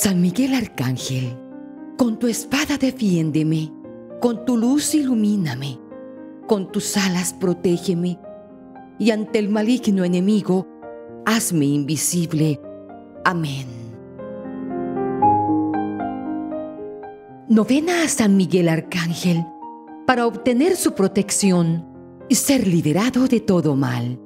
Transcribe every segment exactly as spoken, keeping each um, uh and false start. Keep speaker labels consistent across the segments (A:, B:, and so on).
A: San Miguel Arcángel, con tu espada defiéndeme, con tu luz ilumíname, con tus alas protégeme, y ante el maligno enemigo, hazme invisible. Amén. Novena a San Miguel Arcángel, para obtener su protección y ser liberado de todo mal.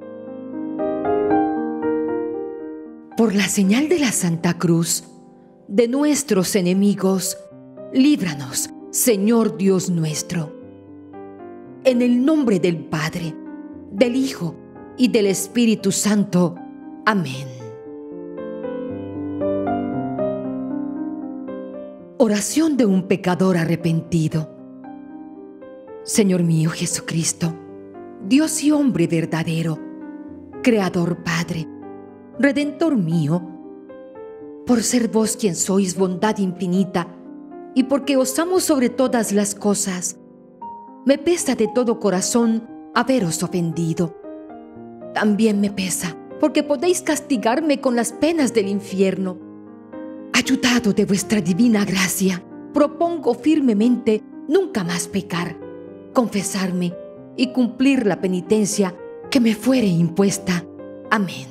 A: Por la señal de la Santa Cruz, de nuestros enemigos, líbranos, Señor Dios nuestro. En el nombre del Padre, del Hijo y del Espíritu Santo. Amén. Oración de un pecador arrepentido. Señor mío Jesucristo, Dios y hombre verdadero, Creador Padre, Redentor mío, por ser vos quien sois bondad infinita y porque os amo sobre todas las cosas, me pesa de todo corazón haberos ofendido. También me pesa porque podéis castigarme con las penas del infierno. Ayudado de vuestra divina gracia, propongo firmemente nunca más pecar, confesarme y cumplir la penitencia que me fuere impuesta. Amén.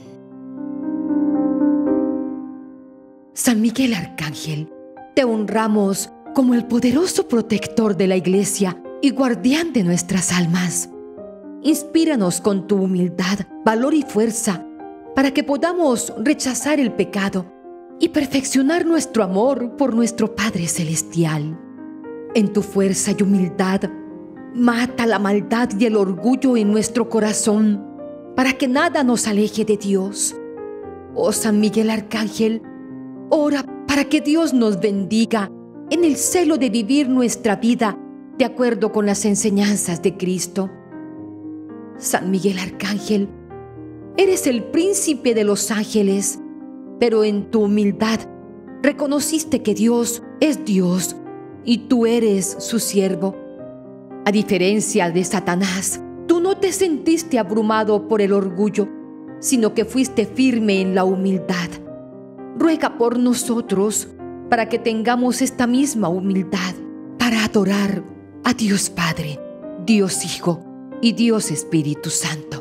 A: San Miguel Arcángel, te honramos como el poderoso protector de la Iglesia y guardián de nuestras almas. Inspíranos con tu humildad, valor y fuerza para que podamos rechazar el pecado y perfeccionar nuestro amor por nuestro Padre Celestial. En tu fuerza y humildad, mata la maldad y el orgullo en nuestro corazón para que nada nos aleje de Dios. Oh San Miguel Arcángel, ora para que Dios nos bendiga en el celo de vivir nuestra vida de acuerdo con las enseñanzas de Cristo. San Miguel Arcángel, eres el príncipe de los ángeles, pero en tu humildad reconociste que Dios es Dios y tú eres su siervo. A diferencia de Satanás, tú no te sentiste abrumado por el orgullo, sino que fuiste firme en la humildad. Ruega por nosotros para que tengamos esta misma humildad para adorar a Dios Padre, Dios Hijo y Dios Espíritu Santo.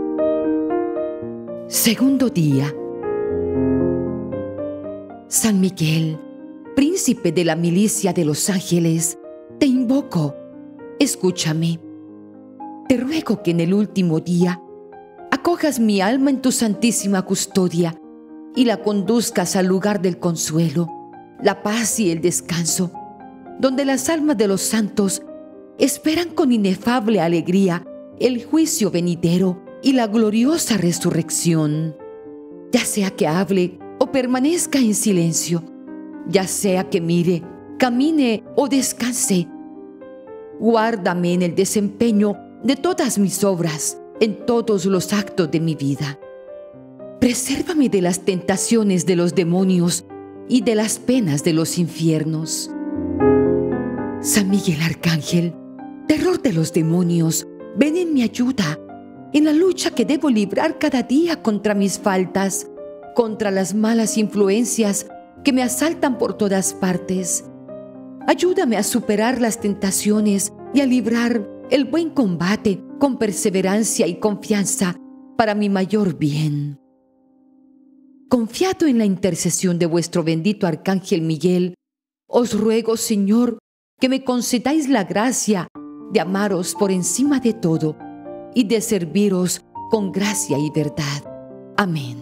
A: Segundo día. San Miguel, príncipe de la milicia de los ángeles, te invoco, escúchame. Te ruego que en el último día acojas mi alma en tu santísima custodia y la conduzcas al lugar del consuelo, la paz y el descanso, donde las almas de los santos esperan con inefable alegría el juicio venidero y la gloriosa resurrección. Ya sea que hable o permanezca en silencio, ya sea que mire, camine o descanse, guárdame en el desempeño de todas mis obras, en todos los actos de mi vida. Presérvame de las tentaciones de los demonios y de las penas de los infiernos. San Miguel Arcángel, terror de los demonios, ven en mi ayuda en la lucha que debo librar cada día contra mis faltas, contra las malas influencias que me asaltan por todas partes. Ayúdame a superar las tentaciones y a librar el buen combate con perseverancia y confianza para mi mayor bien. Confiado en la intercesión de vuestro bendito Arcángel Miguel, os ruego, Señor, que me concedáis la gracia de amaros por encima de todo y de serviros con gracia y verdad. Amén.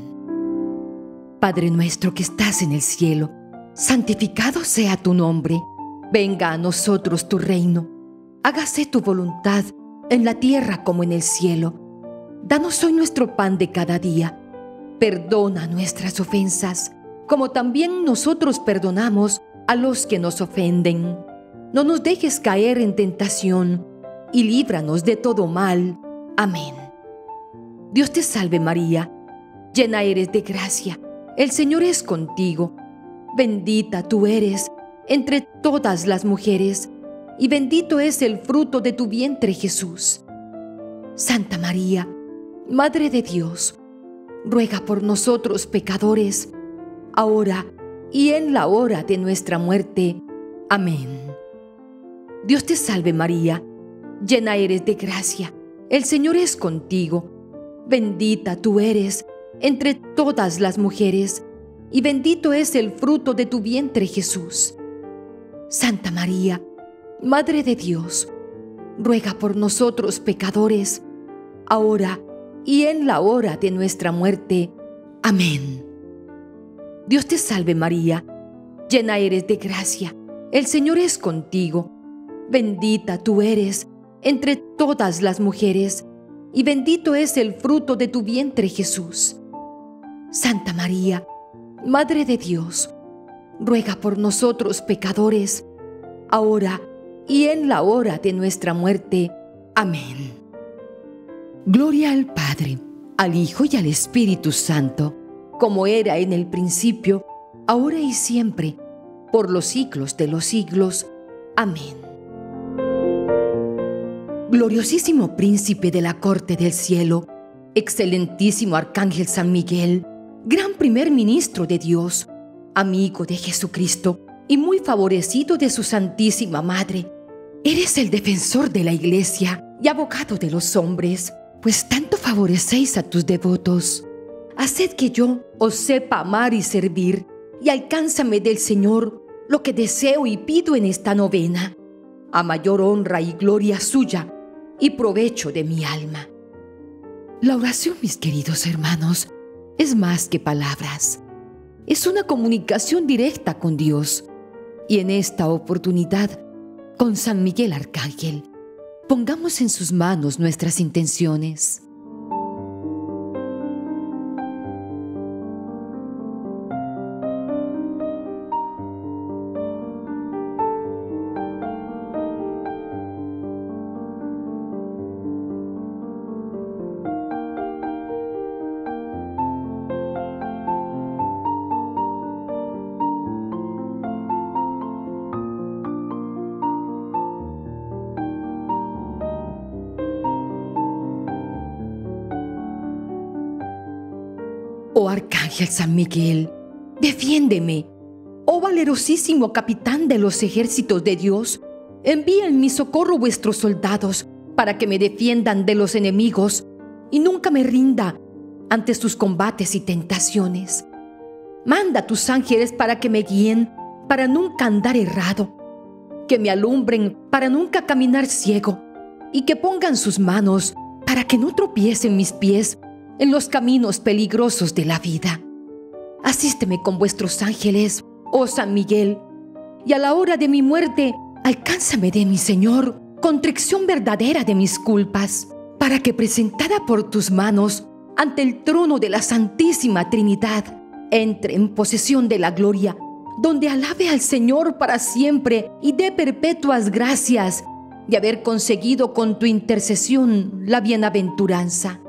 A: Padre nuestro que estás en el cielo, santificado sea tu nombre. Venga a nosotros tu reino. Hágase tu voluntad en la tierra como en el cielo. Danos hoy nuestro pan de cada día. Perdona nuestras ofensas, como también nosotros perdonamos a los que nos ofenden. No nos dejes caer en tentación y líbranos de todo mal. Amén. Dios te salve María, llena eres de gracia, el Señor es contigo. Bendita tú eres entre todas las mujeres, y bendito es el fruto de tu vientre, Jesús. Santa María, Madre de Dios, ruega por nosotros pecadores, ahora y en la hora de nuestra muerte. Amén. Dios te salve María, llena eres de gracia, el Señor es contigo. Bendita tú eres entre todas las mujeres, y bendito es el fruto de tu vientre Jesús. Santa María, Madre de Dios, ruega por nosotros pecadores, ahora y en la hora de nuestra muerte. Amén. Dios te salve María, llena eres de gracia, el Señor es contigo. Bendita tú eres entre todas las mujeres, y bendito es el fruto de tu vientre Jesús. Santa María, Madre de Dios, ruega por nosotros pecadores, ahora y en la hora de nuestra muerte. Amén. Gloria al Padre, al Hijo y al Espíritu Santo, como era en el principio, ahora y siempre, por los siglos de los siglos. Amén. Gloriosísimo Príncipe de la corte del cielo, excelentísimo Arcángel San Miguel, gran primer ministro de Dios, amigo de Jesucristo y muy favorecido de su Santísima Madre, eres el defensor de la Iglesia y abogado de los hombres, pues tanto favorecéis a tus devotos. Haced que yo os sepa amar y servir, y alcánzame del Señor lo que deseo y pido en esta novena, a mayor honra y gloria suya y provecho de mi alma. La oración, mis queridos hermanos, es más que palabras. Es una comunicación directa con Dios. Y en esta oportunidad, con San Miguel Arcángel, pongamos en sus manos nuestras intenciones. Oh Arcángel San Miguel, defiéndeme. Oh valerosísimo capitán de los ejércitos de Dios, envía en mi socorro vuestros soldados para que me defiendan de los enemigos y nunca me rinda ante sus combates y tentaciones. Manda tus ángeles para que me guíen, para nunca andar errado, que me alumbren para nunca caminar ciego, y que pongan sus manos para que no tropiecen mis pies en los caminos peligrosos de la vida. Asísteme con vuestros ángeles, oh San Miguel, y a la hora de mi muerte, alcánzame de mi Señor contrición verdadera de mis culpas, para que presentada por tus manos ante el trono de la Santísima Trinidad, entre en posesión de la gloria, donde alabe al Señor para siempre y dé perpetuas gracias de haber conseguido con tu intercesión la bienaventuranza.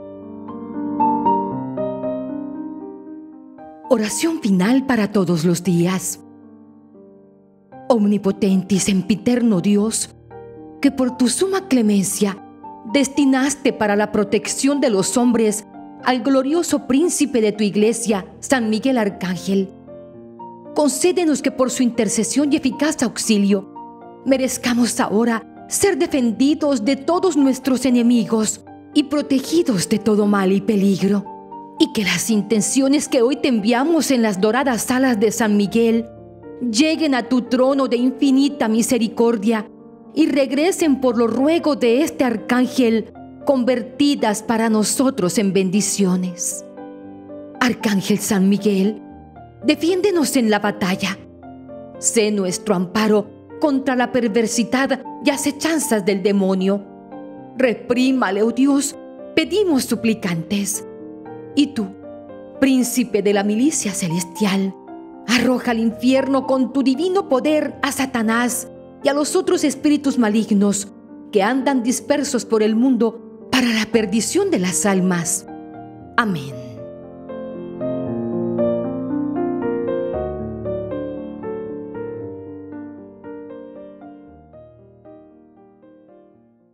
A: Oración final para todos los días. Omnipotente y sempiterno Dios, que por tu suma clemencia destinaste para la protección de los hombres al glorioso príncipe de tu iglesia, San Miguel Arcángel, concédenos que por su intercesión y eficaz auxilio merezcamos ahora ser defendidos de todos nuestros enemigos y protegidos de todo mal y peligro. Y que las intenciones que hoy te enviamos en las doradas alas de San Miguel lleguen a tu trono de infinita misericordia y regresen por los ruegos de este arcángel, convertidas para nosotros en bendiciones. Arcángel San Miguel, defiéndenos en la batalla. Sé nuestro amparo contra la perversidad y acechanzas del demonio. Reprímale, oh Dios, pedimos suplicantes. Y tú, príncipe de la milicia celestial, arroja al infierno con tu divino poder a Satanás y a los otros espíritus malignos que andan dispersos por el mundo para la perdición de las almas. Amén.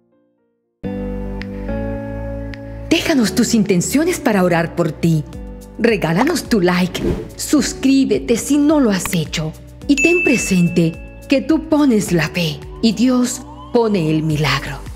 A: Déjanos tus intenciones para orar por ti. regálanos tu like, suscríbete si no lo has hecho y ten presente que tú pones la fe y Dios pone el milagro.